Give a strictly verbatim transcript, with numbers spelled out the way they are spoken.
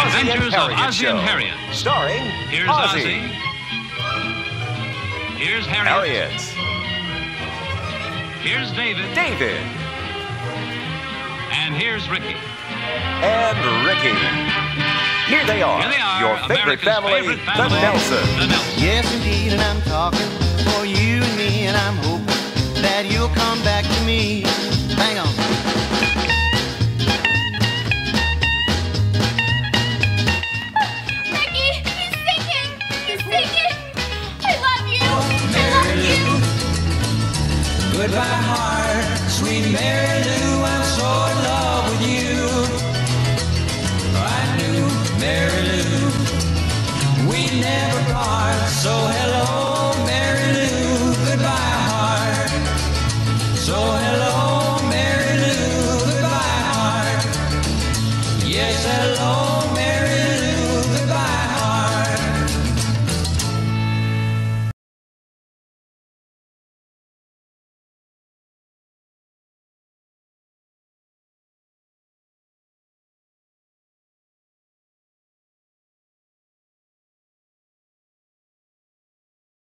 Adventures and of Ozzie and Harriet. Starring Here's Ozzie. Ozzie. Here's Harriet. Harriet. Here's David. David. And here's Ricky. And Ricky. Here they are. Here they are, Your favorite America's family, favorite the family, Nelsons. the Nelsons. Yes, indeed, and I'm talking for you and me, and I'm hoping that you'll come back to me. Hang on. Ricky, he's singing! He's singing! I love you! I love you! Goodbye, heart, sweet Mary Lou, I'm so in love with you. I knew Mary Lou, we never part. So hello, Mary Lou, goodbye, heart. So hello, Mary Lou, goodbye, heart. Yes, hello.